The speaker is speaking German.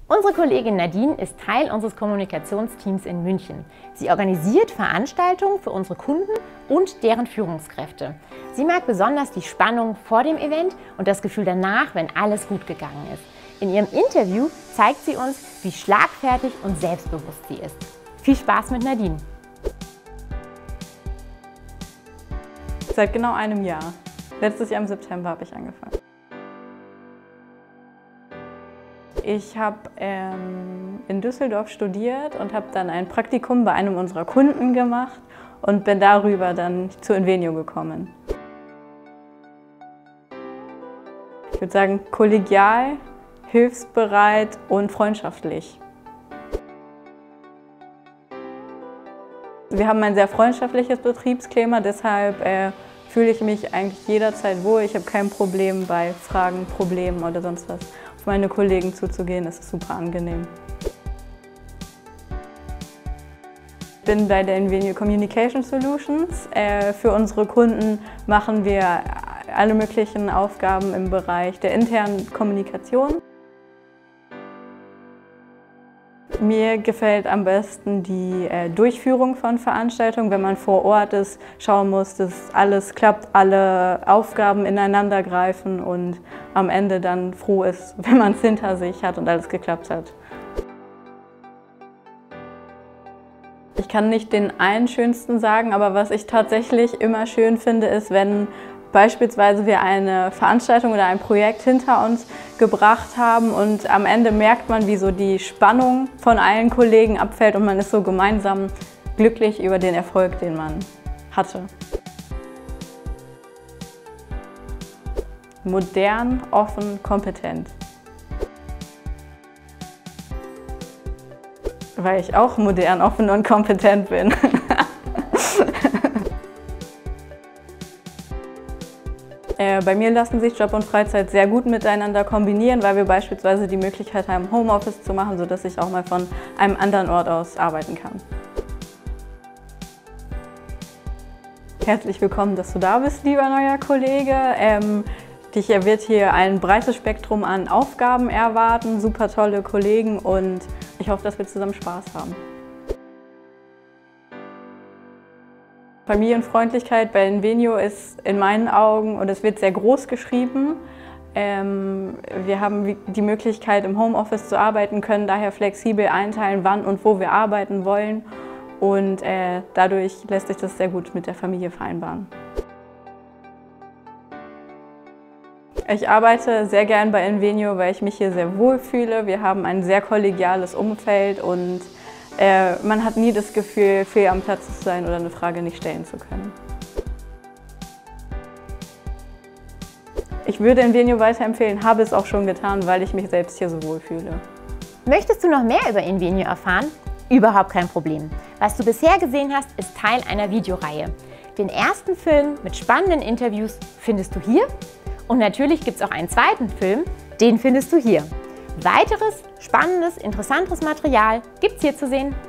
Unsere Kollegin Nadine ist Teil unseres Kommunikationsteams in München. Sie organisiert Veranstaltungen für unsere Kunden und deren Führungskräfte. Sie mag besonders die Spannung vor dem Event und das Gefühl danach, wenn alles gut gegangen ist. In ihrem Interview zeigt sie uns, wie schlagfertig und selbstbewusst sie ist. Viel Spaß mit Nadine! Seit genau einem Jahr. Letztes Jahr im September habe ich angefangen. Ich habe in Düsseldorf studiert und habe dann ein Praktikum bei einem unserer Kunden gemacht und bin darüber dann zu Invenio gekommen. Ich würde sagen, kollegial, hilfsbereit und freundschaftlich. Wir haben ein sehr freundschaftliches Betriebsklima, deshalb fühle ich mich eigentlich jederzeit wohl. Ich habe kein Problem bei Fragen, Problemen oder sonst was. Auf meine Kollegen zuzugehen, das ist super angenehm. Ich bin bei der Invenio Communication Solutions. Für unsere Kunden machen wir alle möglichen Aufgaben im Bereich der internen Kommunikation. Mir gefällt am besten die Durchführung von Veranstaltungen, wenn man vor Ort ist, schauen muss, dass alles klappt, alle Aufgaben ineinander greifen und am Ende dann froh ist, wenn man es hinter sich hat und alles geklappt hat. Ich kann nicht den einen schönsten sagen, aber was ich tatsächlich immer schön finde, ist, wenn beispielsweise wir eine Veranstaltung oder ein Projekt hinter uns gebracht haben und am Ende merkt man, wie so die Spannung von allen Kollegen abfällt und man ist so gemeinsam glücklich über den Erfolg, den man hatte. Modern, offen, kompetent. Weil ich auch modern, offen und kompetent bin. Bei mir lassen sich Job und Freizeit sehr gut miteinander kombinieren, weil wir beispielsweise die Möglichkeit haben, Homeoffice zu machen, sodass ich auch mal von einem anderen Ort aus arbeiten kann. Herzlich willkommen, dass du da bist, lieber neuer Kollege. Dich wird hier ein breites Spektrum an Aufgaben erwarten, super tolle Kollegen und ich hoffe, dass wir zusammen Spaß haben. Familienfreundlichkeit bei Invenio ist in meinen Augen, und es wird sehr groß geschrieben, wir haben die Möglichkeit, im Homeoffice zu arbeiten, können daher flexibel einteilen, wann und wo wir arbeiten wollen und dadurch lässt sich das sehr gut mit der Familie vereinbaren. Ich arbeite sehr gern bei Invenio, weil ich mich hier sehr wohl fühle. Wir haben ein sehr kollegiales Umfeld und man hat nie das Gefühl, fehl am Platz zu sein oder eine Frage nicht stellen zu können. Ich würde Invenio weiterempfehlen, habe es auch schon getan, weil ich mich selbst hier so wohl fühle. Möchtest du noch mehr über Invenio erfahren? Überhaupt kein Problem. Was du bisher gesehen hast, ist Teil einer Videoreihe. Den ersten Film mit spannenden Interviews findest du hier. Und natürlich gibt es auch einen zweiten Film, den findest du hier. Weiteres spannendes, interessantes Material gibt es hier zu sehen.